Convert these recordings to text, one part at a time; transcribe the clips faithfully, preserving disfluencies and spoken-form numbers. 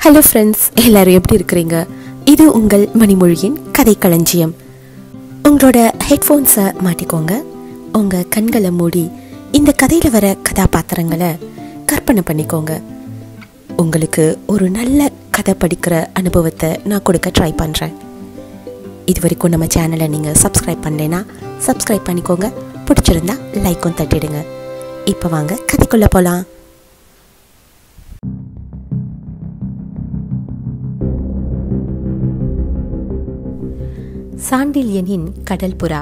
Hello friends, எல்லாரும் எப்படி இருக்கிறீங்க? இது உங்கள் மணிமொழியின் கதைக்களஞ்சியம். உங்களோட ஹெட்ஃபோன்ஸை மாட்டிக்கோங்க. உங்கள் கண்களை மூடி இந்த கதையில் வர கதாபாத்திரங்களை கற்பனை பண்ணிக்கோங்க. உங்களுக்கு ஒரு நல்ல கதை படிக்கிற அனுபவத்தை நான் கொடுக்க ட்ரை பண்ணுறேன். இது வரைக்கும் நம்ம சேனலை நீங்கள் சப்ஸ்கிரைப் பண்ணலைன்னா சப்ஸ்கிரைப் பண்ணிக்கோங்க. பிடிச்சிருந்தா லைக்கும் தட்டிடுங்க. இப்போ வாங்க கதைக்குள்ளே போகலாம். சாண்டில்யனின் கடல் புறா,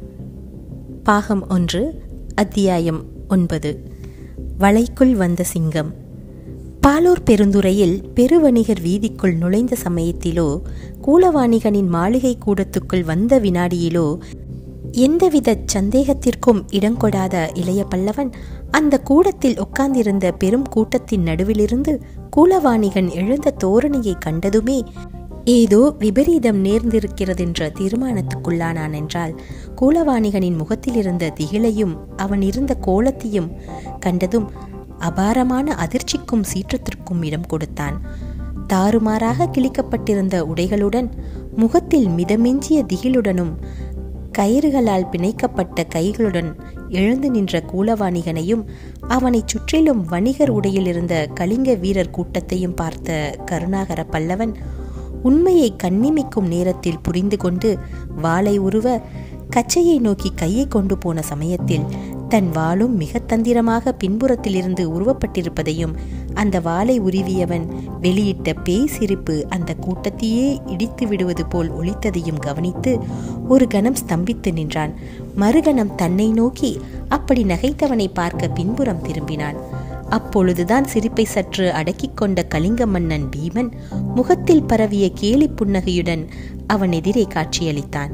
பாகம் ஒன்று, அத்தியாயம் ஒன்பது. வளைக்குள் வந்த சிங்கம். பாலூர் பெருந்துறையில் பெருவணிகர் வீதிக்குள் நுழைந்த சமயத்திலோ, கூலவாணிகனின் மாளிகை கூடத்துக்குள் வந்த வினாடியிலோ எந்தவித சந்தேகத்திற்கும் இடங்கொடாத இளைய பல்லவன் அந்த கூடத்தில் உட்கார்ந்திருந்த பெரும் கூட்டத்தின் நடுவிலிருந்து கூலவாணிகன் எழுந்த தோரணையை கண்டதுமே ஏதோ விபரீதம் நேர்ந்திருக்கிறதென்ற தீர்மானத்துக்குள்ளானான் என்றால், கூலவாணிகனின் முகத்தில் இருந்த திகிலையும் அவன் இருந்த கோலத்தையும் கண்டதும் அபாரமான அதிர்ச்சிக்கும் சீற்றத்திற்கும் இடம் கொடுத்தான். தாறுமாறாக கிழிக்கப்பட்டிருந்த உடைகளுடன், முகத்தில் மிதமிஞ்சிய திகிலுடனும் கயிறுகளால் பிணைக்கப்பட்ட கைகளுடன் எழுந்து நின்ற கூலவாணிகனையும் அவனை சுற்றிலும் வணிகர் உடையில் இருந்த கலிங்க வீரர் கூட்டத்தையும் பார்த்த கருணாகர பல்லவன் உண்மையை கண்ணிமிக்கும் நேரத்தில் புரிந்து கொண்டு வாளை உருவ கச்சையை நோக்கி கையை கொண்டு போன சமயத்தில் தன் வாளும் மிக தந்திரமாக பின்புறத்திலிருந்து உருவப்பட்டிருப்பதையும் அந்த வாளை உருவியவன் வெளியிட்ட பேய் சிரிப்பு அந்த கூட்டத்தையே இடித்து விடுவது போல் ஒலித்ததையும் கவனித்து ஒரு கணம் ஸ்தம்பித்து நின்றான். மறுகணம் தன்னை நோக்கி அப்படி நகைத்தவனை பார்க்க பின்புறம் திரும்பினான். அப்பொழுதுதான் சிரிப்பை சற்று அடக்கிக் கொண்ட கலிங்க மன்னன் பீமன் முகத்தில் பரவிய கேலி புன்னகையுடன் அவன் எதிரே காட்சியளித்தான்.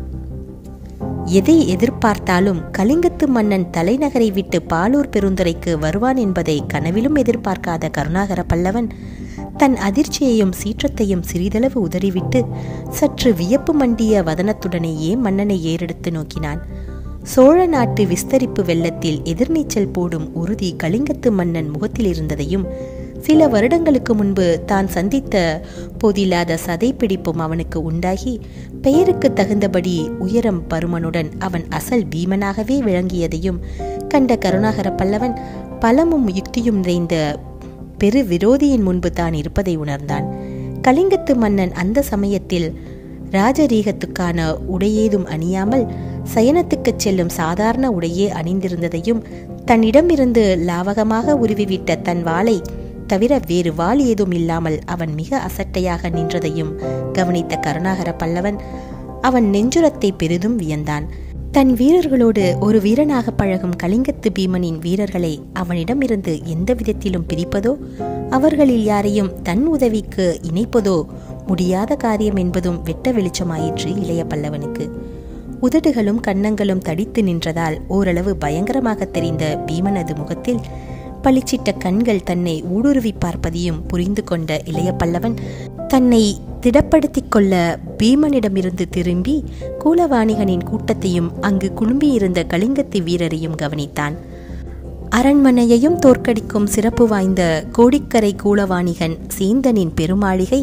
எதை எதிர்பார்த்தாலும் கலிங்கத்து மன்னன் தலைநகரை விட்டு பாலூர் பெருந்துறைக்கு வருவான் என்பதை கனவிலும் எதிர்பார்க்காத கருணாகர பல்லவன் தன் அதிர்ச்சியையும் சீற்றத்தையும் சிறிதளவு உதறிவிட்டு சற்று வியப்பு மண்டிய வதனத்துடனேயே மன்னனை ஏறெடுத்து நோக்கினான். சோழ நாட்டு விஸ்தரிப்பு வெள்ளத்தில் எதிர்நீச்சல் போடும் உறுதி கலிங்கத்து மன்னன் முகத்தில் இருந்ததையும், சில வருடங்களுக்கு முன்பு தான் சந்தித்த போதில்லாத சதை பிடிப்பும் அவனுக்கு உண்டாகி பெயருக்கு தகுந்தபடி உயரம் பருமனுடன் அவன் அசல் பீமனாகவே விளங்கியதையும் கண்ட கருணாகர பல்லவன் பலமும் யுக்தியும் நிறைந்த பெரு விரோதியின் முன்பு தான் இருப்பதை உணர்ந்தான். கலிங்கத்து மன்னன் அந்த சமயத்தில் ராஜரீகத்துக்கான உடையேதும் அணியாமல் சயனத்துக்கு செல்லும் சாதாரண உடையே அணிந்திருந்ததையும், தன்னிடமிருந்து லாவகமாக உருவிவிட்ட தன் வாளை தவிர வேறு வாள் ஏதும் இல்லாமல் அவன் மிக அசட்டையாக நின்றதையும் கவனித்த கருணாகர பல்லவன் அவன் நெஞ்சுரத்தை பெரிதும் வியந்தான். தன் வீரர்களோடு ஒரு வீரனாக பழகும் கலிங்கத்து பீமனின் வீரர்களை அவனிடமிருந்து எந்த விதத்திலும் பிரிப்பதோ, அவர்களில் யாரையும் தன் உதவிக்கு இணைப்பதோ முடியாத காரியம் என்பதும் வெட்ட வெளிச்சமாயிற்று இளைய பல்லவனுக்கு. உதடுகளும் கன்னங்களும் தடித்து நின்றதால் ஓரளவு பயங்கரமாக தெரிந்த பீமனது முகத்தில் பளிச்சிட்ட கண்கள் தன்னை ஊடுருவி பார்ப்பதையும் புரிந்து கொண்ட இளைய பல்லவன் தன்னை திடப்படுத்திக் கொள்ள பீமனிடமிருந்து திரும்பி கூலவாணிகனின் கூட்டத்தையும் அங்கு குழும்பியிருந்த கலிங்கத்து வீரரையும் கவனித்தான். அரண்மனையையும் தோற்கடிக்கும் சிறப்பு வாய்ந்த கோடிக்கரை கூலவாணிகன் சேந்தனின் பெருமாளிகை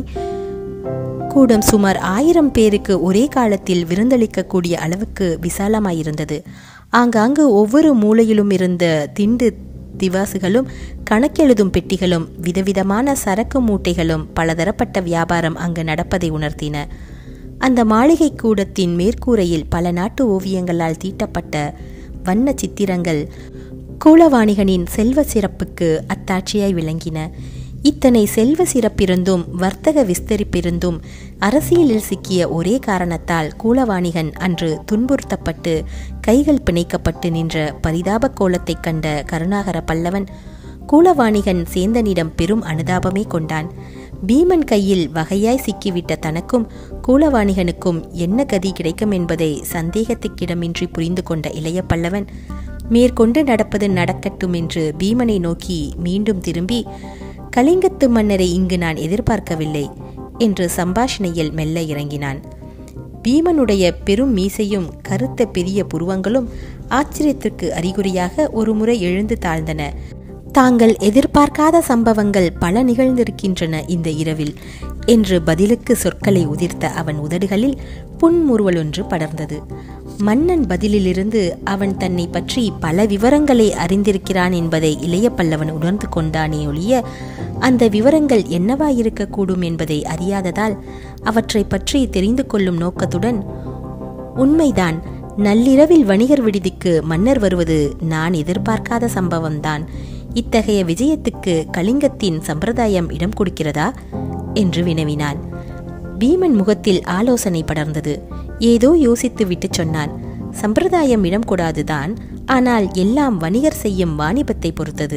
கூடம் சுமார் ஆயிரம் பேருக்கு ஒரே காலத்தில் விருந்தளிக்கக்கூடிய அளவுக்கு விசாலமாயிருந்தது. ஆங்காங்கு ஒவ்வொரு மூலையிலும் இருந்த திண்டு திவாசுகளும் கணக்கெழுதும் பெட்டிகளும் விதவிதமான சரக்கு மூட்டைகளும் பலதரப்பட்ட வியாபாரம் அங்கு நடப்பதை உணர்த்தின. அந்த மாளிகை கூடத்தின் மேற்கூரையில் பல நாட்டு ஓவியங்களால் தீட்டப்பட்ட வண்ண சித்திரங்கள் கூலவாணிகனின் செல்வ சிறப்புக்கு அத்தாட்சியாய் விளங்கின. இத்தனை செல்வ சிறப்பிருந்தும் வர்த்தக விஸ்தரிப்பிருந்தும் அரசியலில் சிக்கிய ஒரே காரணத்தால் கூலவாணிகன் அன்று துன்புறுத்தப்பட்டு கைகள் பிணைக்கப்பட்டு நின்ற பரிதாப கோலத்தை கண்ட கருணாகர பல்லவன் கூலவாணிகன் சேந்தனிடம் பெரும் அனுதாபமே கொண்டான். பீமன் கையில் வகையாய் சிக்கிவிட்ட தனக்கும் கூலவாணிகனுக்கும் என்ன கதி கிடைக்கும் என்பதை சந்தேகத்துக்கிடமின்றி புரிந்து கொண்ட இளைய பல்லவன் மேற்கொண்டு நடப்பது நடக்கட்டும் என்று பீமனை நோக்கி மீண்டும் திரும்பி, கலிங்கத்து மன்னரை இங்கு நான் எதிர்பார்க்கவில்லை என்று சம்பாஷணையில் மெல்ல இறங்கினான். பீமனுடைய பெரும் மீசையும் கருத்த பெரிய புருவங்களும் ஆச்சரியத்திற்கு அறிகுறியாக ஒரு முறை எழுந்து தாழ்ந்தன. தாங்கள் எதிர்பார்க்காத சம்பவங்கள் பல நிகழ்ந்திருக்கின்றன இந்த இரவில் என்று பதிலுக்கு சொற்களை உதிர்த்த அவன் உதடுகளில் புன்முறுவல் ஒன்று படர்ந்தது. மன்னன் பதிலிலிருந்து அவன் தன்னை பற்றி பல விவரங்களை அறிந்திருக்கிறான் என்பதை இளைய பல்லவன் உணர்ந்து கொண்டானே ஒழிய அந்த விவரங்கள் என்னவாயிருக்கக்கூடும் என்பதை அறியாததால் அவற்றை பற்றி தெரிந்து கொள்ளும் நோக்கத்துடன், உண்மைதான், நள்ளிரவில் வணிகர் விடுதிக்கு மன்னர் வருவது நான் எதிர்பார்க்காத சம்பவம்தான். இத்தகைய விஜயத்துக்கு கலிங்கத்தின் சம்பிரதாயம் இடம் கொடுக்கிறதா என்று வினவினான். பீமன் முகத்தில் ஆலோசனை படர்ந்தது. ஏதோ யோசித்து விட்டு சொன்னான், சம்பிரதாயம் இடம் கூடாதுதான், ஆனால் எல்லாம் வணிகர் செய்யும் வாணிபத்தை பொறுத்தது.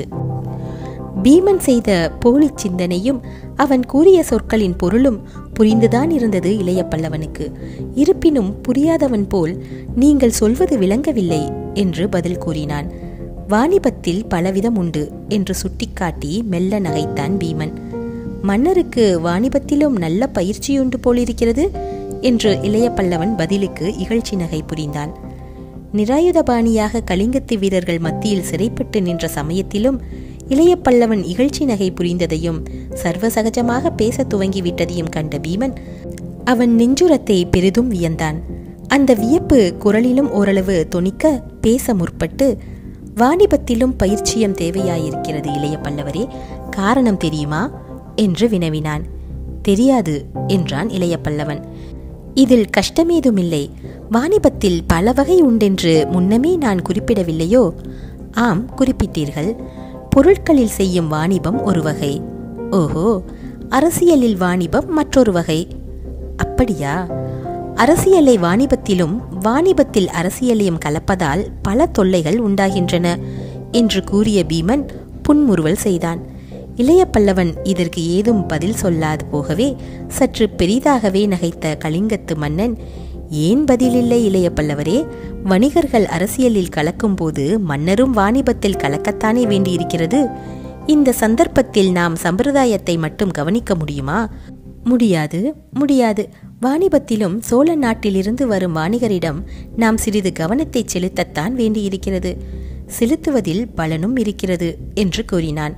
பீமன் செய்த போலி சிந்தனையும் அவன் கூறிய சொற்களின் பொருளும் புரிந்துதான் இருந்தது இளைய பல்லவனுக்கு. இருப்பினும் புரியாதவன் போல், நீங்கள் சொல்வது விளங்கவில்லை என்று பதில் கூறினான். வாணிபத்தில் பலவிதம் உண்டு என்று சுட்டிக்காட்டி மெல்ல நகைத்தான் பீமன். மன்னருக்கு வாணிபத்திலும் நல்ல பயிற்சியுண்டு போலிருக்கிறது என்று இளைய பல்லவன் பதிலுக்கு இகழ்ச்சி நகை புரிந்தான். நிராயுதபாணியாக கலிங்கத்து வீரர்கள் மத்தியில் சிறைப்பட்டு நின்ற சமயத்திலும் இளைய பல்லவன் இகழ்ச்சி நகை புரிந்ததையும் சர்வசகஜமாக பேச துவங்கிவிட்டதையும் கண்ட பீமன் அவன் நெஞ்சுரத்தை பெரிதும் வியந்தான். அந்த வியப்பு குரலிலும் ஓரளவு தொனிக்க பேச முற்பட்டு, வாணிபத்திலும் பயிற்சியம் தேவையாயிருக்கிறது இளைய பல்லவரே, காரணம் தெரியுமா என்று வினவினான். தெரியாது என்றான் இளைய பல்லவன். இதில் கஷ்டமேதுமில்லை. வாணிபத்தில் பல வகை உண்டென்று முன்னமே நான் குறிப்பிடவில்லையோ? ஆம், குறிப்பிட்டீர்கள். பொருட்களில் செய்யும் வாணிபம் ஒரு வகை. ஓஹோ, அரசியலில் வாணிபம் மற்றொரு வகை. அப்படியா? அரசியலை வாணிபத்திலும் வாணிபத்தில் அரசியலையும் கலப்பதால் பல தொல்லைகள் உண்டாகின்றன என்று கூறிய பீமன் புன்முறுவல் செய்தான். இளைய பல்லவன் இதற்கு ஏதும் பதில் சொல்லாது போகவே சற்று பெரிதாகவே நகைத்த கலிங்கத்து மன்னன், ஏன் பதிலில்லை இளைய பல்லவரே? வணிகர்கள் அரசியலில் கலக்கும் போது மன்னரும் வாணிபத்தில் கலக்கத்தானே வேண்டியிருக்கிறது. இந்த சந்தர்ப்பத்தில் நாம் சம்பிரதாயத்தை மட்டும் கவனிக்க முடியுமா? முடியாது, முடியாது. வாணிபத்திலும் சோழ நாட்டிலிருந்து வரும் வாணிகரிடம் நாம் சிறிது கவனத்தை செலுத்தத்தான் வேண்டியிருக்கிறது. செலுத்துவதில் பலனும் இருக்கிறது என்று கூறினான்.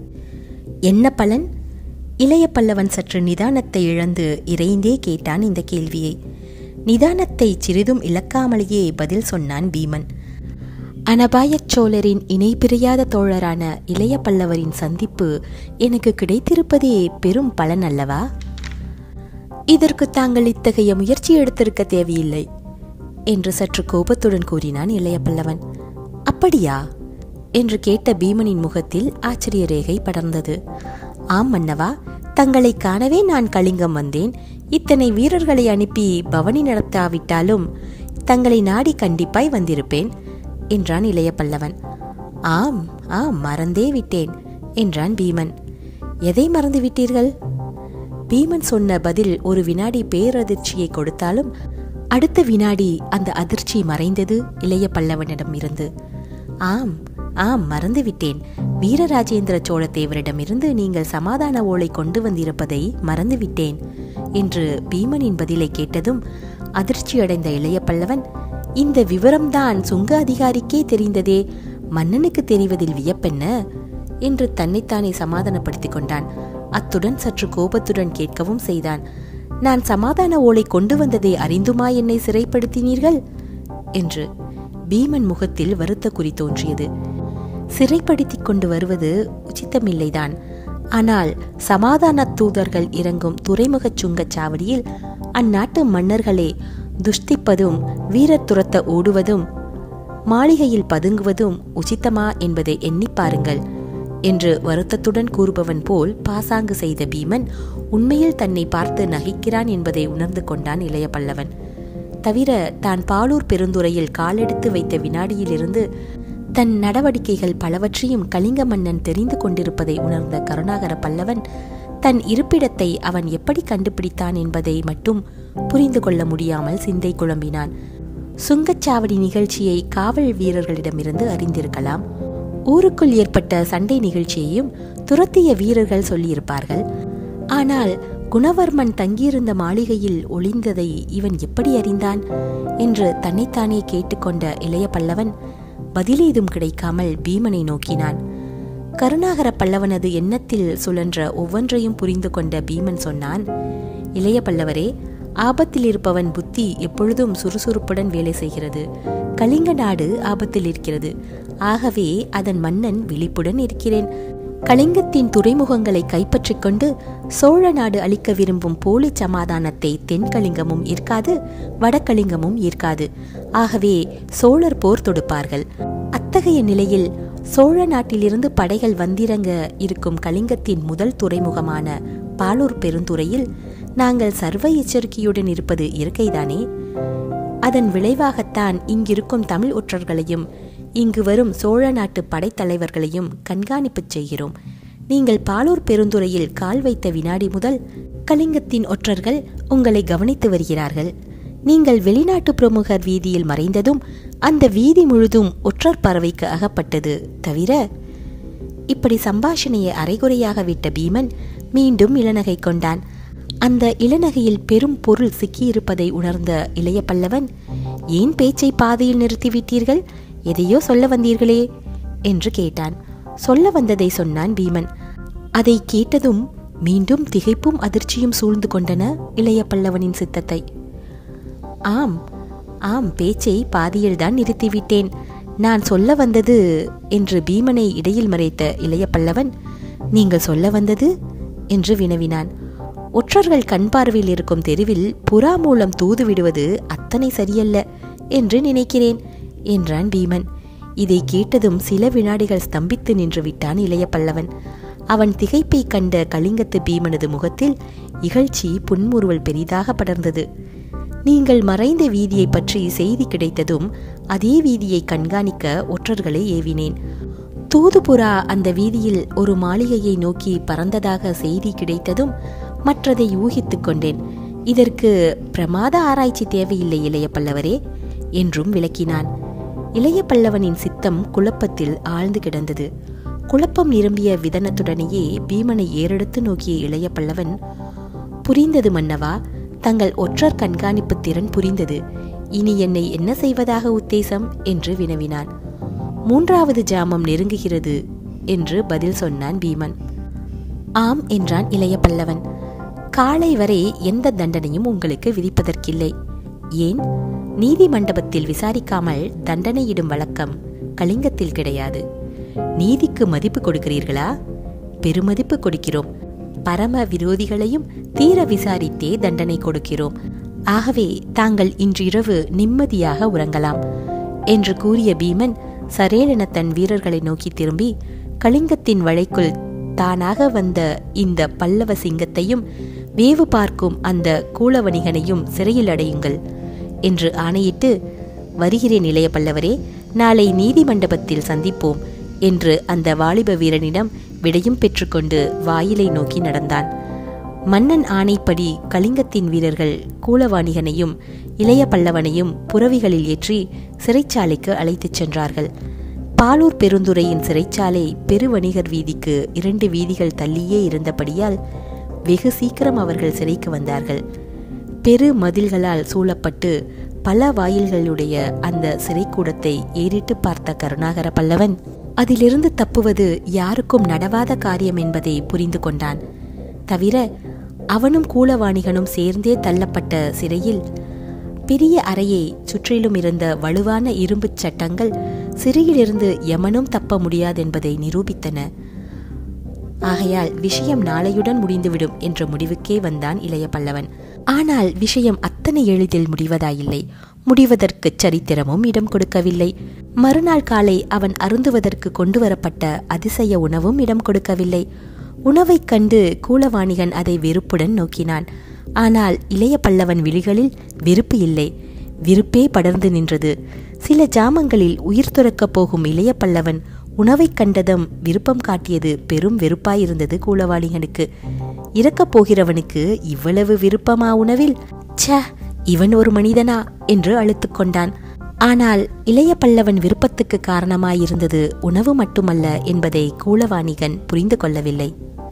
என்ன பலன்? இளைய பல்லவன் சற்று நிதானத்தை இழந்து இறைந்தே கேட்டான் இந்த கேள்வியை. நிதானத்தை சிறிதும் இழக்காமலேயே பதில் சொன்னான் பீமன். அனபாயச் சோழரின் இணை பிரியாத தோழரான இளைய பல்லவரின் சந்திப்பு எனக்கு கிடைத்திருப்பதே பெரும் பலன் அல்லவா? இதற்கு தாங்கள் இத்தகைய முயற்சி எடுத்திருக்க தேவையில்லை என்று சற்று கோபத்துடன் கூறினான் இளைய பல்லவன். அப்படியா என்று கேட்ட பீமனின் முகத்தில் ஆச்சரிய ரேகை படர்ந்தது. ஆம் மன்னவா, தங்களை காணவே நான் கலிங்கம் வந்தேன். இத்தனை வீரர்களை அனுப்பி பவனி நடத்தாவிட்டாலும் தங்களை நாடி கண்டிப்பாய் வந்திருப்பேன் என்றான் இளைய பல்லவன். ஆம் ஆம், மறந்தே விட்டேன் என்றான் பீமன். எதை மறந்து விட்டீர்கள்? பீமன் சொன்ன பதில் ஒரு வினாடி பேரதிர்ச்சியை கொடுத்தாலும் அடுத்த வினாடி அந்த அதிர்ச்சி மறைந்தது இளைய பல்லவனிடம் இருந்து. ஆம் ஆம், மறந்துவிட்டேன். வீரராஜேந்திர சோழ தேவரிடமிருந்து நீங்கள் சமாதான ஓலை கொண்டு வந்திருப்பதை மறந்துவிட்டேன் என்று பீமனின் பதிலை கேட்டதும் அதிர்ச்சியடைந்த இளைய பல்லவன், இந்த விவரம்தான் சுங்க அதிகாரிக்கே தெரிந்ததே, மன்னனுக்கு தெரிவதில் வியப்பென்ன என்று தன்னைத்தானே சமாதானப்படுத்திக் கொண்டான். அத்துடன் சற்று கோபத்துடன் கேட்கவும் செய்தான். நான் சமாதான ஓலை கொண்டு வந்ததை அறிந்துமா என்னை சிறைப்படுத்தினீர்கள் என்று. பீமன் முகத்தில் வருத்த குறி தோன்றியது. சிறைப்படுத்திக் கொண்டு வருவது உச்சித்தமில்லைதான். ஆனால் சமாதான தூதர்கள் இறங்கும் துறைமுகச் சுங்கச்சாவடியில் அந்நாட்டு மன்னர்களே துஷ்டிப்பதும் வீரர் துரத்த ஓடுவதும் மாளிகையில் பதுங்குவதும் உச்சித்தமா என்பதை எண்ணி பாருங்கள் என்று வருத்தத்துடன் கூறுபவன் போல் பாசாங்கு செய்த பீமன் உண்மையில் தன்னை பார்த்து நகைக்கிறான் என்பதை உணர்ந்து கொண்டான் இளைய பல்லவன். தவிர தான் பாலூர் பெருந்துறையில் காலெடுத்து வைத்த வினாடியிலிருந்து தன் நடவடிக்கைகள் பலவற்றையும் கலிங்க மன்னன் தெரிந்து கொண்டிருப்பதை உணர்ந்த கருணாகர பல்லவன் தன் இருப்பிடத்தை அவன் எப்படி கண்டுபிடித்தான் என்பதை மட்டும் புரிந்து கொள்ள முடியாமல் சிந்தை குழம்பினான். சுங்கச்சாவடி நிகழ்ச்சியை காவல் வீரர்களிடமிருந்து அறிந்திருக்கலாம். ஊருக்குள் ஏற்பட்ட சண்டை நிகழ்ச்சியையும் துரத்திய வீரர்கள் சொல்லியிருப்பார்கள். ஆனால் குணவர்மன் தங்கியிருந்த மாளிகையில் ஒளிந்ததை இவன் எப்படி அறிந்தான் என்று தன்னைத்தானே கேட்டுக்கொண்ட இளைய பல்லவன் பதிலேதும் கிடைக்காமல் பீமனை நோக்கினான். கருணாகர பல்லவனது எண்ணத்தில் சுழன்ற ஒவ்வொன்றையும் புரிந்து கொண்ட பீமன் சொன்னான், இளைய பல்லவரே, ஆபத்தில் இருப்பவன் புத்தி எப்பொழுதும் சுறுசுறுப்புடன் வேலை செய்கிறது. கலிங்க நாடு ஆபத்தில் இருக்கிறது. ஆகவே அதன் மன்னன் விழிப்புடன் இருக்கிறேன். கலிங்கத்தின் துறைமுகங்களை கைப்பற்றிக் கொண்டு சோழ நாடு அளிக்க விரும்பும் போலி சமாதானத்தை தென்கலிங்கமும் ஏற்காது, வடகலிங்கமும் ஏற்காது. ஆகவே சோழர் போர் தொடுப்பார்கள். அத்தகைய நிலையில் சோழ நாட்டிலிருந்து படைகள் வந்திறங்க இருக்கும் கலிங்கத்தின் முதல் துறைமுகமான பாலூர் பெருந்துறையில் நாங்கள் சர்வ எச்சரிக்கையுடன் இருப்பது இயற்கைதானே. அதன் விளைவாகத்தான் இங்கிருக்கும் தமிழ் ஒற்றர்களையும் இங்கு வரும் சோழ நாட்டு படைத்தலைவர்களையும் கண்காணிப்பு செய்கிறோம். நீங்கள் பாலூர் பெருந்துறையில் கால் வைத்த வினாடி முதல் கலிங்கத்தின் ஒற்றர்கள் உங்களை கவனித்து வருகிறார்கள். நீங்கள் வெளிநாட்டு பிரமுகர் வீதியில் மறைந்ததும் அந்த வீதி முழுதும் ஒற்றர் பறவைக்கு அகப்பட்டது. தவிர இப்படி சம்பாஷணையை அரைகுறையாக விட்ட பீமன் மீண்டும் இளநகை கொண்டான். அந்த இளநகையில் பெரும் பொருள் சிக்கியிருப்பதை உணர்ந்த இளைய பல்லவன், ஏன் பேச்சை பாதையில் நிறுத்திவிட்டீர்கள்? எதையோ சொல்ல வந்தீர்களே என்று கேட்டான். சொல்ல வந்ததை சொன்னான் பீமன். அதை கேட்டதும் மீண்டும் திகைப்பும் அதிர்ச்சியும் சூழ்ந்து கொண்டன இளைய பல்லவனின் சித்தத்தை. ஆம் ஆம் பேச்சை பாதியில்தான் நிறுத்திவிட்டேன். நான் சொல்ல வந்தது என்று பீமனை இடையில் மறைத்த இளைய பல்லவன், நீங்கள் சொல்ல வந்தது என்று வினவினான். ஒற்றர்கள் கண் பார்வையில் இருக்கும் தெருவில் புறா மூலம் தூது விடுவது அத்தனை சரியல்ல என்று நினைக்கிறேன் என்றான் பீமன். இதை கேட்டதும் சில வினாடிகள் ஸ்தம்பித்து நின்று விட்டான் இளைய பல்லவன். அவன் திகைப்பை கண்ட கலிங்கத்து பீமனது முகத்தில் இகழ்ச்சி புன்முறுவல் பெரிதாக படர்ந்தது. நீங்கள் மறைந்த வீதியை பற்றி செய்தி கிடைத்ததும் அதே வீதியை கண்காணிக்க ஒற்றர்களை ஏவினேன். தூதுபுறா அந்த வீதியில் ஒரு மாளிகையை நோக்கி பறந்ததாக செய்தி கிடைத்ததும் மற்றதை ஊகித்துக் கொண்டேன். இதற்கு பிரமாத ஆராய்ச்சி தேவையில்லை இளைய பல்லவரே என்றும் விளக்கினான். இளைய பல்லவனின் சித்தம் குழப்பத்தில் ஆழ்ந்து கிடந்தது. குழப்பம் நிரம்பிய விதனத்துடனேயே பீமனை ஏறெடுத்து நோக்கிய இளைய பல்லவன், புரிந்தது மன்னவா, தங்கள் ஒற்றர் கண்காணிப்பு திறன் புரிந்தது. இனி என்னை என்ன செய்வதாக உத்தேசம் என்று வினவினான். மூன்றாவது ஜாமம் நெருங்குகிறது என்று பதில் சொன்னான் பீமன். ஆம் என்றான் இளைய பல்லவன். காலை வரை எந்த தண்டனையும் உங்களுக்கு விதிப்பதற்கில்லை. ஏன்? நீதி மண்டபத்தில் விசாரிக்காமல் தண்டனையிடும் வழக்கம் கலிங்கத்தில் கிடையாது. நீதிக்கு மதிப்பு கொடுக்கிறீர்களா? பெருமதிப்பு கொடுக்கிறோம். பரம விரோதிகளையும் தீர விசாரித்தே தண்டனை கொடுக்கிறோம். ஆகவே தாங்கள் இன்றிரவு நிம்மதியாக உறங்கலாம் என்று கூறிய பீமன் சரேலென தன் வீரர்களை நோக்கி திரும்பி, கலிங்கத்தின் வளைக்குள் தானாக வந்த இந்த பல்லவ சிங்கத்தையும் வேவு பார்க்கும் அந்த கூலவணிகனையும் சிறையில் அடையுங்கள் என்று ஆணையிட்டு, வருகிறேன் இளைய பல்லவரே, நாளை நீதி மண்டபத்தில் சந்திப்போம் என்று அந்த வாலிப வீரனிடம் விடையும் பெற்றுக்கொண்டு வாயிலை நோக்கி நடந்தான். மன்னன் ஆணைப்படி கலிங்கத்தின் வீரர்கள் கூலவாணிகனையும் இளைய பல்லவனையும் புறவிகளில் ஏற்றி சிறைச்சாலைக்கு அழைத்துச் சென்றார்கள். பாலூர் பெருந்துறையின் சிறைச்சாலை பெருவணிகர் வீதிக்கு இரண்டு வீதிகள் தள்ளியே இருந்தபடியால் வெகு சீக்கிரம் அவர்கள் சிறைக்கு வந்தார்கள். பெரு மதில்களால் சூழப்பட்டு பல வாயில்களுடைய அந்த சிறைக்கூடத்தை ஏறிட்டு பார்த்த கருணாகர பல்லவன் அதிலிருந்து தப்புவது யாருக்கும் நடவாத காரியம் என்பதை புரிந்து கொண்டான். தவிர அவனும் கூலவாணிகனும் சேர்ந்தே தள்ளப்பட்ட சிறையில் பெரிய அறையை சுற்றிலும் இருந்த வலுவான இரும்பு சட்டங்கள் சிறையிலிருந்து எமனும் தப்ப முடியாதென்பதை நிரூபித்தன. ஆகையால் விஷயம் நாளையுடன் முடிந்துவிடும் என்ற முடிவுக்கே வந்தான் இளைய பல்லவன். ஆனால் விஷயம் அத்தனை எளிதில் முடிவதாயில்லை. முடிவதற்கு சரித்திரமும் இடம் கொடுக்கவில்லை. மறுநாள் காலை அவன் அருந்துவதற்கு கொண்டு வரப்பட்ட அதிசய உணவும் இடம் கொடுக்கவில்லை. உணவைக் கண்டு கூலவாணிகன் அதை வெறுப்புடன் நோக்கினான். ஆனால் இளைய பல்லவன் விழிகளில் வெறுப்பு இல்லை, விருப்பே படர்ந்து நின்றது. சில ஜாமங்களில் உயிர் துறக்கப் போகும் இளைய பல்லவன் உணவைக் கண்டதும் விருப்பம் காட்டியது பெரும் வெறுப்பாயிருந்தது கூலவாணிகனுக்கு. இறக்கப் போகிறவனுக்கு இவ்வளவு விருப்பமா உணவில்? ச, இவன் ஒரு மனிதனா என்று அழுத்துக் கொண்டான். ஆனால் இளைய பல்லவன் விருப்பத்துக்கு காரணமாயிருந்தது உணவு மட்டுமல்ல என்பதை கூலவாணிகன் புரிந்து கொள்ளவில்லை.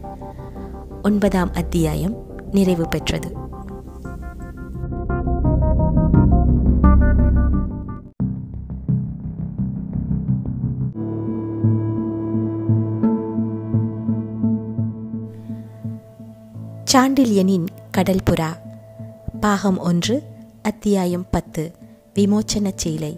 ஒன்பதாம் அத்தியாயம் நிறைவு பெற்றது. சாண்டில்யனின் கடல் புறா பாகம் ஒன்று அத்தியாயம் பத்து விமோச்சன சேலை.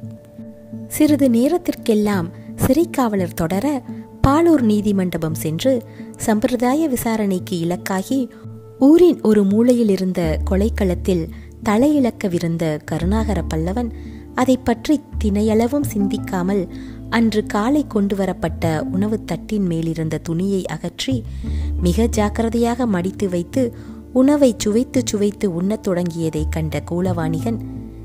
சிறிது நேரத்திற்கெல்லாம் சிறைக்காவலர் தொடர பாலூர் நீதிமண்டபம் சென்று சம்பிரதாய விசாரணைக்கு இலக்காகி ஊரின் ஒரு மூலையில் இருந்த கொலைக்களத்தில் தலையிழக்கவிருந்த கருணாகர பல்லவன் அதை பற்றி தினையளவும் சிந்திக்காமல் அன்று காலை கொண்டு வரப்பட்ட உணவு தட்டின் மேலிருந்த துணியை அகற்றி மிக ஜாக்கிரதையாக மடித்து வைத்து உணவை சுவைத்து சுவைத்து உண்ணத் தொடங்கியதை கண்ட கூலவாணிகன்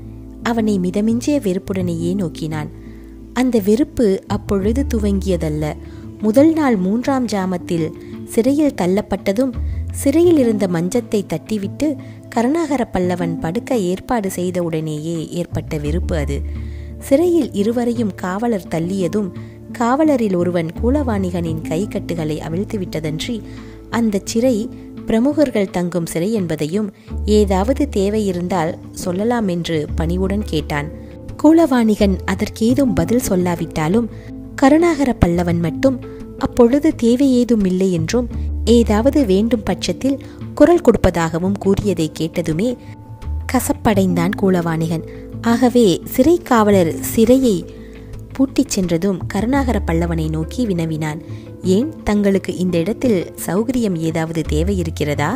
அவனை மிதமிஞ்சிய வெறுப்புடனேயே நோக்கினான். அந்த வெறுப்பு அப்பொழுது துவங்கியதல்ல. முதல் நாள் மூன்றாம் ஜாமத்தில் சிறையில் தள்ளப்பட்டதும் சிறையில் இருந்த மஞ்சத்தை தட்டிவிட்டு கருணாகர பல்லவன் படுக்க ஏற்பாடு செய்தவுடனேயே ஏற்பட்ட வெறுப்பு அது. சிறையில் இருவரையும் காவலர் தள்ளியதும் காவலரில் ஒருவன் கூலவாணிகனின் கை கட்டுகளை அவிழ்த்துவிட்டதன்றி அந்த சிறை பிரமுகர்கள் தங்கும் சிறை என்பதையும் ஏதாவது தேவை இருந்தால் சொல்லலாம் என்று பணிவுடன் கேட்டான். கூலவாணிகன் அதற்கேதும் பதில் சொல்லாவிட்டாலும் கருணாகர பல்லவன் மட்டும் அப்பொழுது தேவை ஏதும் இல்லை என்றும் ஏதாவது வேண்டும் பட்சத்தில் குரல் கொடுப்பதாகவும் கூறியதை கேட்டதுமே கசப்படைந்தான் கூலவாணிகன். ஆகவே சிறை காவலர் சிறையை பூட்டிச் சென்றதும் கருணாகர பல்லவனை நோக்கி வினவினான். ஏன், தங்களுக்கு இந்த இடத்தில் சௌகரியம் ஏதாவது தேவை இருக்கிறதா?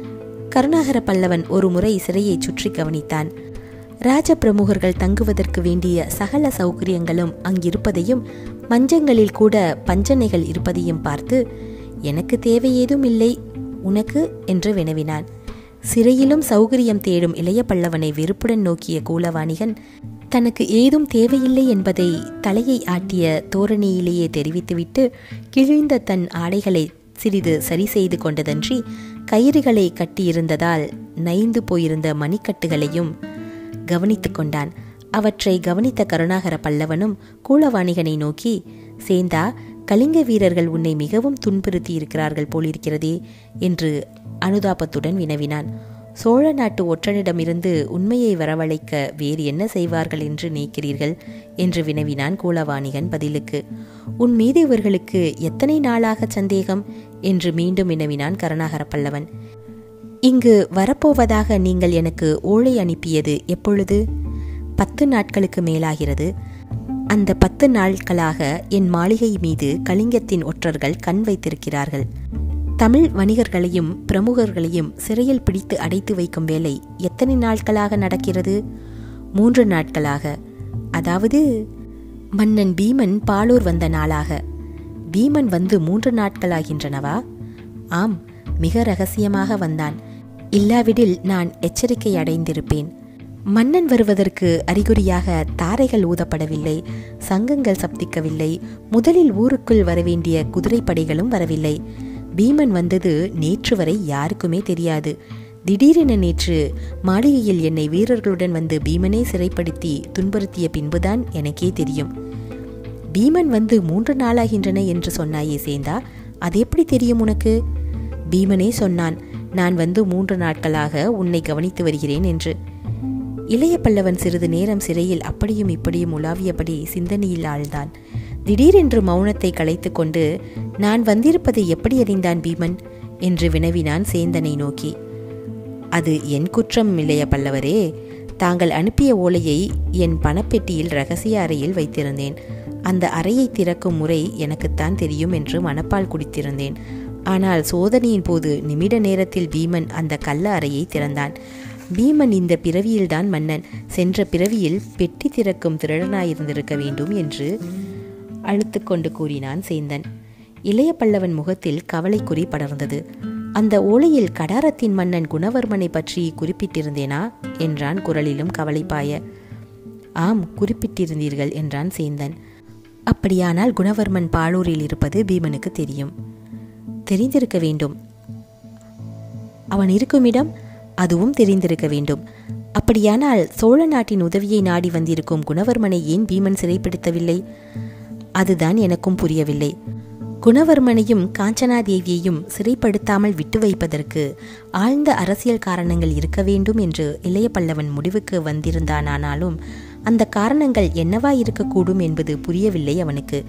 கருணாகர பல்லவன் ஒரு முறை சிறையை சுற்றி கவனித்தான். ராஜ பிரமுகர்கள் தங்குவதற்கு வேண்டிய சகல சௌகரியங்களும் அங்கிருப்பதையும் மஞ்சங்களில் கூட பஞ்சனைகள் இருப்பதையும் பார்த்து, எனக்கு தேவை ஏதும் இல்லை, உனக்கு என்று வினவினான். சிறையிலும் சௌகரியம் தேடும் இளைய பல்லவனை வெறுப்புடன் நோக்கிய கூலவாணிகன் தனக்கு ஏதும் தேவையில்லை என்பதை தலையை ஆட்டிய தோரணியிலேயே தெரிவித்துவிட்டு கிழிந்த தன் ஆடைகளை சிறிது சரி செய்து கொண்டதன்றி கயிறுகளை கட்டியிருந்ததால் நைந்து போயிருந்த மணிக்கட்டுகளையும் கவனித்து கொண்டான். அவற்றை கவனித்த கருணாகர பல்லவனும் கூலவாணிகனை நோக்கி, சேந்தா, கலிங்க வீரர்கள் உன்னை மிகவும் துன்புறுத்தி இருக்கிறார்கள் போலிருக்கிறதே என்று அனுதாபத்துடன் வினவினான். சோழ நாட்டு ஒற்றனிடமிருந்து உண்மையை வரவழைக்க வேறு என்ன செய்வார்கள் என்று நினைக்கிறீர்கள் என்று வினவினான் கூலவாணிகன் பதிலுக்கு. உன் மீது இவர்களுக்கு எத்தனை நாளாக சந்தேகம் என்று மீண்டும் வினவினான் கருணாகர பல்லவன். இங்கு வரப்போவதாக நீங்கள் எனக்கு ஓலை அனுப்பியது எப்பொழுது? பத்து நாட்களுக்கு மேலாகிறது. அந்த பத்து நாட்களாக என் மாளிகை மீது கலிங்கத்தின் ஒற்றர்கள் கண் வைத்திருக்கிறார்கள். தமிழ் வணிகர்களையும் பிரமுகர்களையும் சிறையில் பிடித்து அடைத்து வைக்கும் வேலை எத்தனை நாட்களாக நடக்கிறது? மூன்று நாட்களாக. அதாவது மன்னன் பீமன் பாலூர் வந்த நாளாக. பீமன் வந்து மூன்று நாட்களாகின்றனவா? ஆம், மிக ரகசியமாக வந்தான். இல்லாவிடில் நான் எச்சரிக்கை அடைந்திருப்பேன். மன்னன் வருவதற்கு அறிகுறியாக தாரைகள் ஊதப்படவில்லை, சங்கங்கள் சப்திக்கவில்லை, முதலில் ஊருக்குள் வரவேண்டிய குதிரைப்படைகளும் வரவில்லை. பீமன் வந்தது நேற்று வரை யாருக்குமே தெரியாது. திடீரென நேற்று மாளிகையில் என்னை வீரர்களுடன் வந்து பீமனே சிறைப்படுத்தி துன்புறுத்திய பின்புதான் எனக்கே தெரியும். பீமன் வந்து மூன்று நாளாகின்றன என்று சொன்னாயே சேந்தா, அது எப்படி தெரியும் உனக்கு? பீமனே சொன்னான், நான் வந்து மூன்று நாட்களாக உன்னை கவனித்து வருகிறேன் என்று. இளைய பல்லவன் சிறிது நேரம் சிறையில் அப்படியும் இப்படியும் உலாவியபடி சிந்தனையில் ஆழ்ந்தான். திடீரென்று மௌனத்தை கலைத்து கொண்டு, நான் வந்திருப்பதை எப்படி அறிந்தான் பீமன் என்று வினவினான் சேந்தனை நோக்கி. அது என் குற்றம் இளைய பல்லவரே. தாங்கள் அனுப்பிய ஓலையை என் பணப்பெட்டியில் இரகசிய அறையில் வைத்திருந்தேன். அந்த அறையை திறக்கும் முறை எனக்குத்தான் தெரியும் என்று மனப்பால் குடித்திருந்தேன். ஆனால் சோதனையின் போது நிமிட நேரத்தில் பீமன் அந்த கள்ள அறையை திறந்தான். பீமன் இந்த பிறவியில்தான் மன்னன், சென்ற பிறவியில் பெட்டி திறக்கும் திருடனாயிருந்திருக்க வேண்டும் என்று அழுத்து கொண்டு கூறினான் சேந்தன். இளைய பல்லவன் முகத்தில் கவலைக்குறி படர்ந்தது. அந்த ஓலையில் கடாரத்தின் மன்னன் குணவர்மனை பற்றி குறிப்பிட்டிருந்தேனா என்றான் குரலிலும் கவலைப்பாய. ஆம், குறிப்பிட்டிருந்தீர்கள் என்றான் சேந்தன். அப்படியானால் குணவர்மன் பாலூரில் இருப்பது பீமனுக்கு தெரியும். தெரிந்திருக்க வேண்டும். அவன் இருக்குமிடம் அதுவும் தெரிந்திருக்க வேண்டும். அப்படியானால் சோழ நாட்டின் உதவியை நாடி வந்திருக்கும் குணவர்மனை ஏன் பீமன் சிறைப்படுத்தவில்லை? அதுதான் எனக்கும் புரியவில்லை. குணவர்மனையும் காஞ்சனாதேவியையும் சிறைப்படுத்தாமல் விட்டு வைப்பதற்கு ஆழ்ந்த அரசியல் காரணங்கள் இருக்க வேண்டும் என்று இளைய பல்லவன் முடிவுக்கு வந்திருந்தானானாலும் அந்த காரணங்கள் என்னவா இருக்கக்கூடும் என்பது புரியவில்லை அவனுக்கு.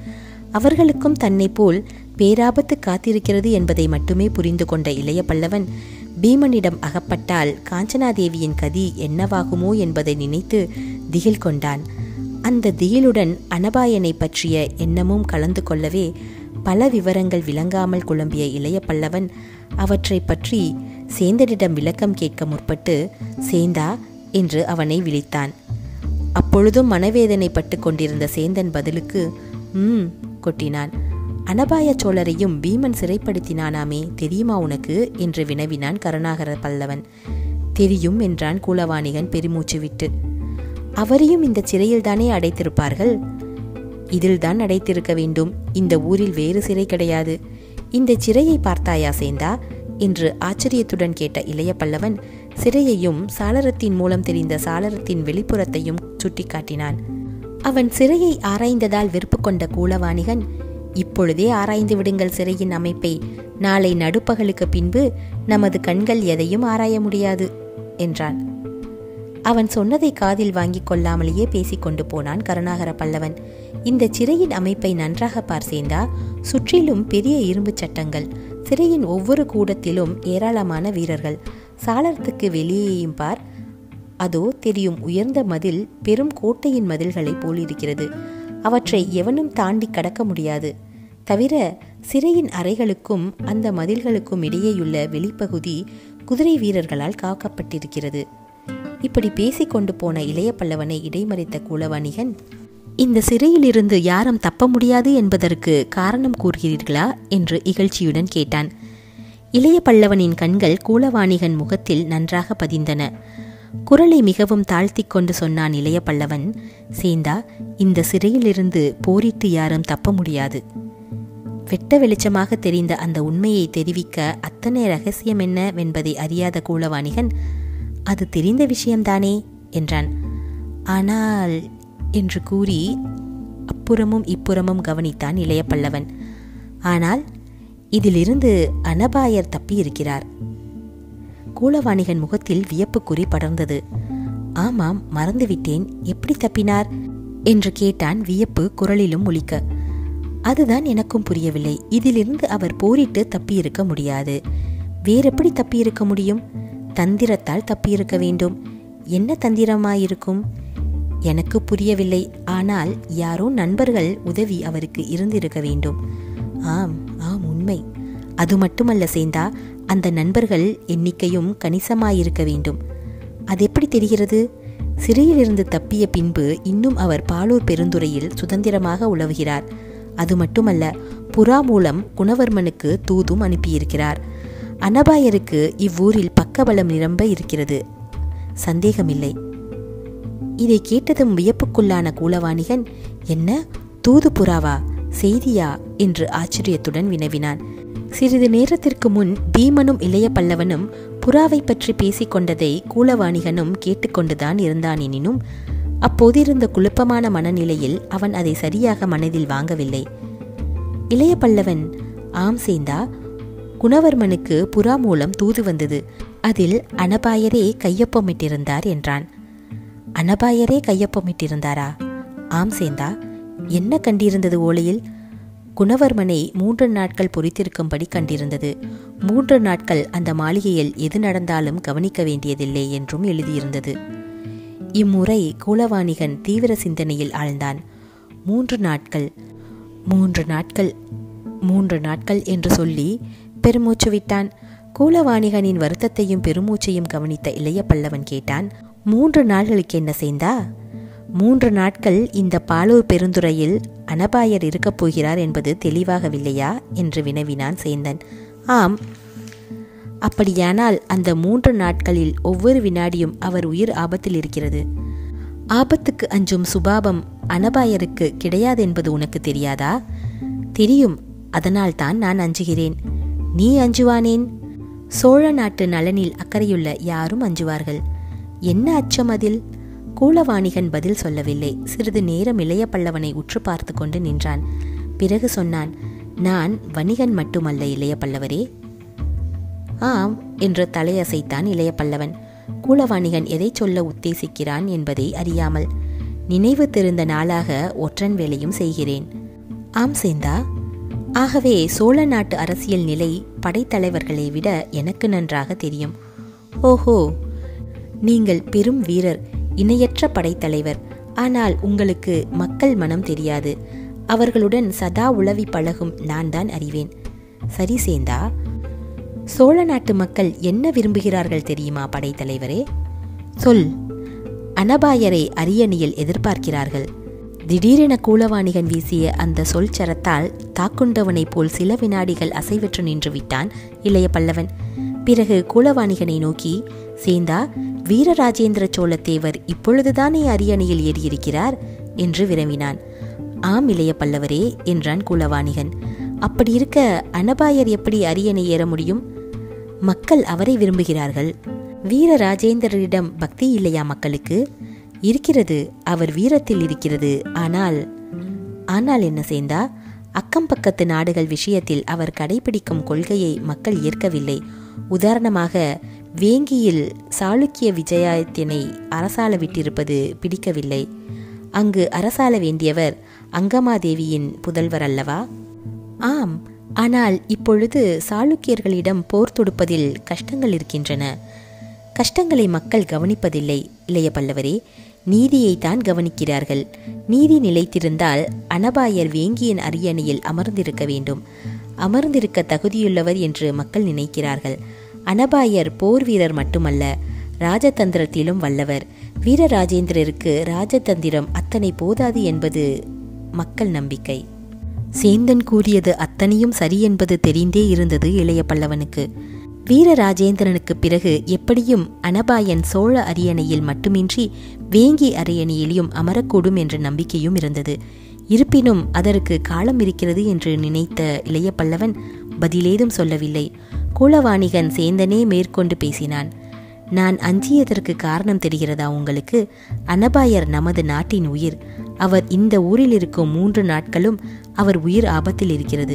அவர்களுக்கும் தன்னை போல் பேராபத்து காத்திருக்கிறது என்பதை மட்டுமே புரிந்து கொண்ட இளைய பல்லவன் பீமனிடம் அகப்பட்டால் காஞ்சனாதேவியின் கதி என்னவாகுமோ என்பதை நினைத்து திகில் கொண்டான். அந்த திகிலுடன் அனபாயனை பற்றிய எண்ணமும் கலந்து கொள்ளவே பல விவரங்கள் விளங்காமல் குழம்பிய இளைய பல்லவன் அவற்றை பற்றி சேந்தனிடம் விளக்கம் கேட்க முற்பட்டு, சேந்தா என்று அவனை விழித்தான். அப்பொழுதும் மனவேதனை பட்டு கொண்டிருந்த சேந்தன் பதிலுக்கு ம் கொட்டினான். அனபாய சோழரையும் பீமன் சிறைப்படுத்தினானாமே, தெரியுமா உனக்கு என்று வினவினான் கருணாகர பல்லவன். தெரியும் என்றான் கூலவாணிகன் பெருமூச்சு விட்டு. அவரையும் இந்த சிறையில்தானே அடைத்திருப்பார்கள்? இதில்தான் அடைத்திருக்க வேண்டும். இந்த ஊரில் வேறு சிறை கிடையாது. இந்த சிறையை பார்த்தாயா சேந்தா என்று ஆச்சரியத்துடன் கேட்ட இளைய பல்லவன் சிறையையும் சாளரத்தின் மூலம் தெரிந்த சாளரத்தின் வெளிப்புறத்தையும் சுட்டிக்காட்டினான். அவன் சிறையை ஆராய்ந்ததால் வெறுப்பு கொண்ட கூலவாணிகன், இப்பொழுதே ஆராய்ந்து விடுங்கள் சிறையின் அமைப்பை. நாளை நடுப்பகலுக்கு பின்பு நமது கண்கள் எதையும் ஆராய முடியாது என்றான். அவன் சொன்னதை காதில் வாங்கிக் கொள்ளாமலேயே பேசிக்கொண்டு போனான் கருணாகர பல்லவன். இந்த சிறையின் அமைப்பை நன்றாக பார் சேந்தா. சுற்றிலும் பெரிய இரும்பு சட்டங்கள். சிறையின் ஒவ்வொரு கூடத்திலும் ஏராளமான வீரர்கள். சாளரத்துக்கு வெளியேயும் பார். அதோ தெரியும் உயர்ந்த மதில் பெரும் கோட்டையின் மதில்களை போலிருக்கிறது. அவற்றை எவனும் தாண்டி கடக்க முடியாது. தவிர சிறையின் அறைகளுக்கும் அந்த மதில்களுக்கும் இடையேயுள்ள வெளிப்பகுதி குதிரை வீரர்களால் காக்கப்பட்டிருக்கிறது. இப்படி பேசிக்கொண்டு போன இளைய பல்லவனை இடைமறித்த கூலவாணிகன், இந்த சிறையிலிருந்து யாரும் தப்ப முடியாது என்பதற்கு காரணம் கூறுகிறீர்களா என்று இகழ்ச்சியுடன் கேட்டான். இளைய பல்லவனின் கண்கள் கூலவாணிகன் முகத்தில் நன்றாக பதிந்தன. குரலை மிகவும் தாழ்த்தி கொண்டு சொன்னான் இளைய பல்லவன், சேந்தா, இந்த சிறையிலிருந்து போரிட்டு யாரும் தப்ப முடியாது. வெட்ட வெளிச்சமாக தெரிந்த அந்த உண்மையை தெரிவிக்க அத்தனை ரகசியம் என்னவென்பதை அறியாத கூலவாணிகன், அது தெரிந்த விஷயம்தானே என்றான். ஆனால் என்று கூறி அப்புறமும் இப்புறமும் கவனித்தான் இளைய பல்லவன். ஆனால் இதிலிருந்து அனபாயர் தப்பியிருக்கிறார். கூலவாணிகன் முகத்தில் வியப்பு குறி படர்ந்தது. ஆமாம், மறந்துவிட்டேன். எப்படி தப்பினார் என்று கேட்டான் வியப்பு குரலிலும் ஒலிக்க. அதுதான் எனக்கும் புரியவில்லை. இதிலிருந்து அவர் போரிட்டு தப்பியிருக்க முடியாது. வேறெப்படி தப்பியிருக்க முடியும்? தந்திரத்தால் தப்பியிருக்க வேண்டும். என்ன தந்திரமாயிருக்கும்? எனக்கு புரியவில்லை. ஆனால் யாரோ நண்பர்கள் உதவி அவருக்கு இருந்திருக்க வேண்டும். ஆம் ஆம் உண்மை. அது மட்டுமல்ல சேந்தா, அந்த நண்பர்கள் எண்ணிக்கையும் கணிசமாயிருக்க வேண்டும். அது எப்படி தெரிகிறது? சிறையிலிருந்து தப்பிய பின்பு இன்னும் அவர் பாலூர் பெருந்துறையில் சுதந்திரமாக உலவுகிறார். அது மட்டுமல்ல, புறா மூலம் குணவர்மனுக்கு தூதும் அனுப்பியிருக்கிறார். அனபாயருக்கு இவ்வூரில் பக்கபலம் நிரம்ப இருக்கிறது, சந்தேகமில்லை. இதை கேட்டதும் வியப்புக்குள்ளான கூலவாணிகன், என்ன தூது புறாவா, செய்தியா என்று ஆச்சரியத்துடன் வினவினான். சிறிது நேரத்திற்கு முன் பீமனும் இளைய பல்லவனும் புறாவை பற்றி பேசிக்கொண்டதை கூலவாணிகனும் கேட்டுக்கொண்டுதான் இருந்தான். எனினும் அப்போதிருந்த குழப்பமான மனநிலையில் அவன் அதை சரியாக மனதில் வாங்கவில்லை. இளைய பல்லவன், ஆம் சேந்தா, குணவர்மனுக்கு புறா மூலம் தூது வந்தது. அதில் அனபாயரே கையொப்பமிட்டிருந்தார் என்றான். அனபாயரே கையொப்பமிட்டிருந்தாரா? ஆம் சேந்தா. என்ன கண்டிருந்தது ஓலையில்? குணவர்மனை மூன்று நாட்கள் பொறித்திருக்கும்படி கண்டிருந்தது. மூன்று நாட்கள் அந்த மாளிகையில் எது நடந்தாலும் கவனிக்க வேண்டியதில்லை என்றும் எழுதியிருந்தது. இம்முறை கூலவாணிகன் தீவிர சிந்தனையில் ஆழ்ந்தான். மூன்று நாட்கள் மூன்று நாட்கள் மூன்று நாட்கள் என்று சொல்லி பெருமூச்சு விட்டான். கூலவாணிகனின் வருத்தத்தையும் பெருமூச்சையும் கவனித்த இளைய பல்லவன் கேட்டான், மூன்று நாட்களுக்கு என்ன சேந்தா? மூன்று நாட்கள் இந்த பாலூர் பெருந்துறையில் அனபாயர் இருக்கப் போகிறார் என்பது தெளிவாகவில்லையா என்று வினவினான் சேந்தன். ஆம். அப்படியானால் அந்த மூன்று நாட்களில் ஒவ்வொரு வினாடியும் அவர் உயிர் ஆபத்தில் இருக்கிறது. ஆபத்துக்கு அஞ்சும் சுபாவம் அனபாயருக்கு கிடையாதென்பது உனக்கு தெரியாதா? தெரியும். அதனால் தான் நான் அஞ்சுகிறேன். நீ அஞ்சுவானேன்? சோழ நாட்டு நலனில் அக்கறையுள்ள யாரும் அஞ்சுவார்கள். என்ன அச்சம் அதில்? கூலவாணிகன் பதில் சொல்லவில்லை. சிறிது நேரம் இளைய பல்லவனை உற்று பார்த்து கொண்டு நின்றான். பிறகு சொன்னான், நான் வணிகன் மட்டுமல்ல இளைய பல்லவரே. ஆம் என்று தலையசைத்தான் இளைய பல்லவன். கூலவாணிகன் எதை சொல்ல உத்தேசிக்கிறான் என்பதை அறியாமல். நினைவு தெரிந்த நாளாக ஒற்றன் வேலையும் செய்கிறேன். ஆம் சேந்தா. ஆகவே சோழ நாட்டு அரசியல் நிலை படைத்தலைவர்களை விட எனக்கு நன்றாக தெரியும். ஓஹோ, நீங்கள் பெரும் வீரர், இணையற்ற படைத்தலைவர். ஆனால் உங்களுக்கு மக்கள் மனம் தெரியாது. அவர்களுடன் சதா உளவி பழகும் நான் தான் அறிவேன். சரி சேந்தா, சோழ நாட்டு மக்கள் என்ன விரும்புகிறார்கள் தெரியுமா படைத்தலைவரே? சொல். அனபாயரை அரியணையில் எதிர்பார்க்கிறார்கள். திடீரென கூலவாணிகன் வீசிய அந்த சொல் சரத்தால் தாக்குண்டவனைப் போல் சில வினாடிகள் அசைவற்று நின்று விட்டான் இளைய பல்லவன். பிறகு கூலவாணிகனை நோக்கி, சேந்தா, வீரராஜேந்திர சோழத்தேவர் இப்பொழுதுதானே அரியணையில் ஏறியிருக்கிறார் என்று விரவினான். ஆம் இளைய பல்லவரே என்றான் கூலவாணிகன். அப்படி இருக்க அனபாயர் எப்படி அரியணை ஏற முடியும்? மக்கள் அவரை விரும்புகிறார்கள். வீரராஜேந்திரரிடம் பக்தி இல்லையா மக்களுக்கு? இருக்கிறது, அவர் வீரத்தில் இருக்கிறது. ஆனால் ஆனால் என்ன சேந்தா? அக்கம் பக்கத்து நாடுகள் விஷயத்தில் அவர் கடைபிடிக்கும் கொள்கையை மக்கள் ஏற்கவில்லை. உதாரணமாக, வேங்கியில் சாளுக்கிய விஜயாயத்தினை அரசாள விட்டிருப்பது பிடிக்கவில்லை. அங்கு அரசாள வேண்டியவர் அங்கமாதேவியின் புதல்வர் அல்லவா? ஆம், ஆனால் இப்பொழுது சாளுக்கியர்களிடம் போர் தொடுப்பதில் கஷ்டங்கள் இருக்கின்றன. கஷ்டங்களை மக்கள் கவனிப்பதில்லை இளைய பல்லவரே, நீதியைத்தான் கவனிக்கிறார்கள். நீதி நிலைத்திருந்தால் அனபாயர் வேங்கியின் அரியணையில் அமர்ந்திருக்க வேண்டும். அமர்ந்திருக்க தகுதியுள்ளவர் என்று மக்கள் நினைக்கிறார்கள். அனபாயர் போர் வீரர் மட்டுமல்ல, ராஜதந்திரத்திலும் வல்லவர். வீரராஜேந்திரருக்கு ராஜதந்திரம் அத்தனை போதாது என்பது மக்கள் நம்பிக்கை. சேந்தன் கூறியது அத்தனையும் சரி என்பது தெரிந்தே இருந்தது இளைய பல்லவனுக்கு. வீரராஜேந்திரனுக்கு பிறகு எப்படியும் அனபாயன் சோழ அரியணையில் மட்டுமின்றி வேங்கி அரியணையிலும் அமரக்கூடும் என்ற நம்பிக்கையும் இருந்தது. இருப்பினும் அதற்கு காலம் இருக்கிறது என்று நினைத்த இளைய பல்லவன் பதிலேதும் சொல்லவில்லை. கூலவாணிகன் சேந்தனே மேற்கொண்டு பேசினான். நான் அஞ்சியதற்கு காரணம் தெரிகிறதா உங்களுக்கு? அனபாயர் நமது நாட்டின் உயிர். அவர் இந்த ஊரில் இருக்கும் மூன்று நாட்களும் அவர் உயிர் ஆபத்தில் இருக்கிறது.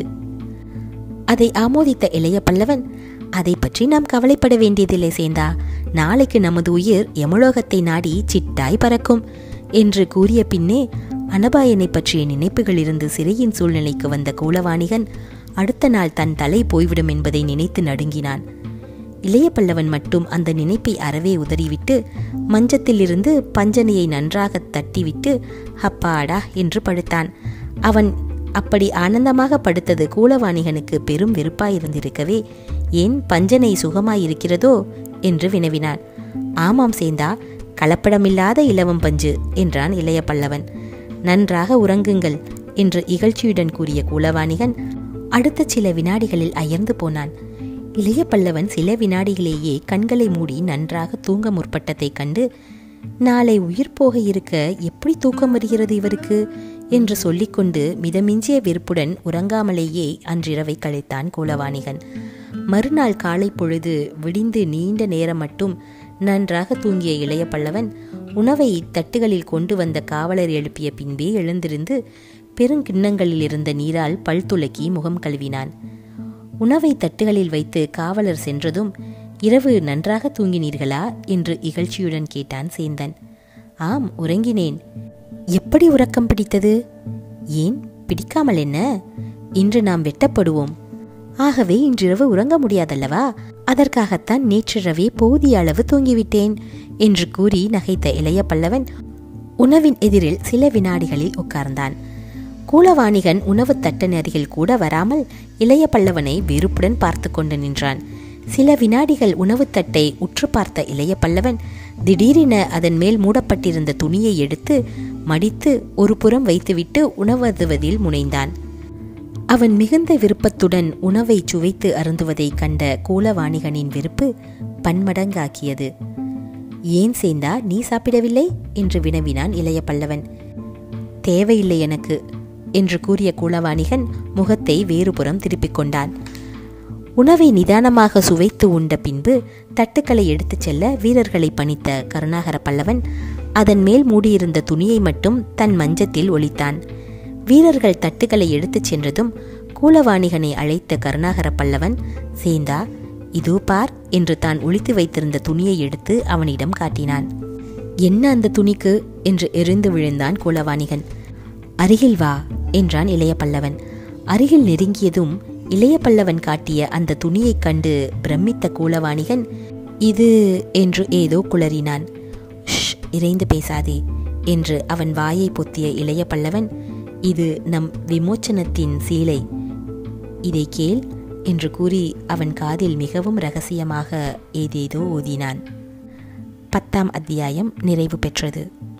அதை ஆமோதித்த இளைய பல்லவன், அதை பற்றி நாம் கவலைப்பட வேண்டியதில்லை சேந்தா. நாளைக்கு நமது உயிர் யமலோகத்தை நாடி சிட்டாய் பறக்கும் என்று கூறிய பின்னே அனபாயனை பற்றிய நினைப்புகளிலிருந்து சிறையின் சூழ்நிலைக்கு வந்த கூலவாணிகன் அடுத்த நாள் தன் தலை போய்விடும் என்பதை நினைத்து நடுங்கினான். இளைய பல்லவன் மட்டும் அந்த நினைப்பை அறவே உதறிவிட்டு மஞ்சத்திலிருந்து பஞ்சனையை நன்றாக தட்டிவிட்டு ஹப்பாடா என்று படுத்தான். அவன் அப்படி ஆனந்தமாக படுத்தது கூலவாணிகனுக்கு பெரும் வெறுப்பாயிருந்திருக்கவே, ஏன் பஞ்சனை சுகமாயிருக்கிறதோ என்று வினவினான். ஆமாம் சேந்தா, கலப்படமில்லாத இலவம் பஞ்சு என்றான் இளைய பல்லவன். நன்றாக உறங்குங்கள் என்று இகழ்ச்சியுடன் கூறிய கூலவாணிகன் அடுத்த சில வினாடிகளில் அயர்ந்து போனான். இளைய பல்லவன் சில வினாடிகளேயே கண்களை மூடி நன்றாக தூங்க முற்பட்டதை கண்டு, நாளை உயிர் போக இருக்க எப்படி தூக்கம் வருகிறது இவருக்கு என்று சொல்லிக்கொண்டு மிதமிஞ்சிய வெறுப்புடன் உறங்காமலேயே அன்றிரவை கழித்தான் கூலவாணிகன். மறுநாள் காலை பொழுது விடிந்து நீண்ட நேரம் மட்டும் நன்றாக தூங்கிய இளைய பல்லவன் உணவை தட்டுகளில் கொண்டு வந்த காவலர் எழுப்பிய பின்பே எழுந்திருந்து பெருங்கிண்ணங்களில் இருந்த நீரால் பல் துலக்கி முகம் கழுவினான். உணவை தட்டுகளில் வைத்து காவலர் சென்றதும், இரவு நன்றாக தூங்கினீர்களா என்று இகழ்ச்சியுடன் கேட்டான் சேந்தன். ஆம், உறங்கினேன். எப்படி உறக்கம் பிடித்தது? ஏன் பிடிக்காமல் என்ன? இன்று நாம் வெட்டப்படுவோம். ஆகவே இன்றிரவு உறங்க முடியாதல்லவா? அதற்காகத்தான் நேற்றிரவே போதிய அளவு தூங்கிவிட்டேன் என்று கூறி நகைத்த இளைய பல்லவன் உணவின் எதிரில் சில வினாடிகளில் உட்கார்ந்தான். கூலவாணிகன் உணவு தட்டின் அருகில் கூட வராமல் இளைய பல்லவனை வெறுப்புடன் பார்த்து கொண்டு நின்றான். சில வினாடிகள் உணவு தட்டை உற்று பார்த்த இளைய பல்லவன் திடீரென அதன் மேல் மூடப்பட்டிருந்த துணியை எடுத்து மடித்து ஒரு புறம் வைத்துவிட்டு உணவருந்துவதில் முனைந்தான். அவன் மிகுந்த விருப்பத்துடன் உணவை சுவைத்து அருந்துவதை கண்ட கூலவாணிகனின் வெறுப்பு பன்மடங்காக்கியது. ஏன் சேந்தா, நீ சாப்பிடவில்லை என்று வினவினான் இளைய பல்லவன். தேவையில்லை எனக்கு என்று கூறிய கூலவாணிகன் முகத்தை வேறுபுறம் திருப்பிக் கொண்டான். உணவை நிதானமாக சுவைத்து உண்ட பின்பு தட்டுக்களை எடுத்துச் செல்ல வீரர்களை பணித்த கருணாகர பல்லவன் அதன் மேல் மூடியிருந்த துணியை மட்டும் தன் மஞ்சத்தில் ஒளித்தான். வீரர்கள் தட்டுக்களை எடுத்துச் சென்றதும் கூலவாணிகனை அழைத்த கருணாகர பல்லவன், சேந்தா, இதோ பார் என்று தான் ஒளித்து வைத்திருந்த துணியை எடுத்து அவனிடம் காட்டினான். என்ன அந்த துணிக்கு என்று எரிந்து விழுந்தான் கூலவாணிகன். அருகில் வா என்றான் இளைய பல்லவன். அருகில் நெருங்கியதும் இளைய பல்லவன் காட்டிய அந்த துணியைக் கண்டு பிரமித்த கூலவாணிகன் இது என்று ஏதோ குளறினான். ஷ், இறைந்து பேசாதே என்று அவன் வாயை பொத்திய இளைய பல்லவன், இது நம் விமோச்சனத்தின் சீலை, இதை கேள் என்று கூறி அவன் காதில் மிகவும் இரகசியமாக ஏதேதோ ஓதினான். பத்தாம் அத்தியாயம் நிறைவு பெற்றது.